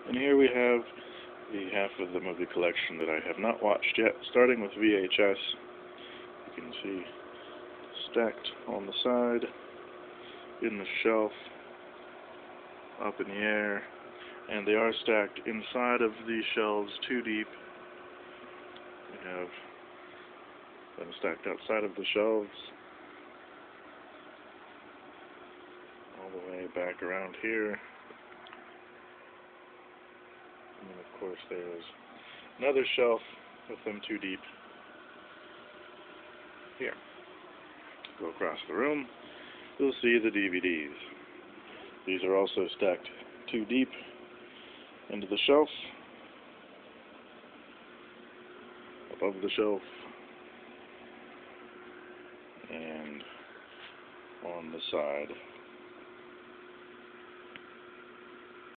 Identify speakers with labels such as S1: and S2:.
S1: And here we have the half of the movie collection that I have not watched yet, starting with VHS. You can see stacked on the side, in the shelf, up in the air, and they are stacked inside of these shelves too deep. We have them stacked outside of the shelves, all the way back around here. And then of course there's another shelf with them too deep here. Go across the room, you'll see the DVDs. These are also stacked too deep into the shelf, above the shelf, and on the side.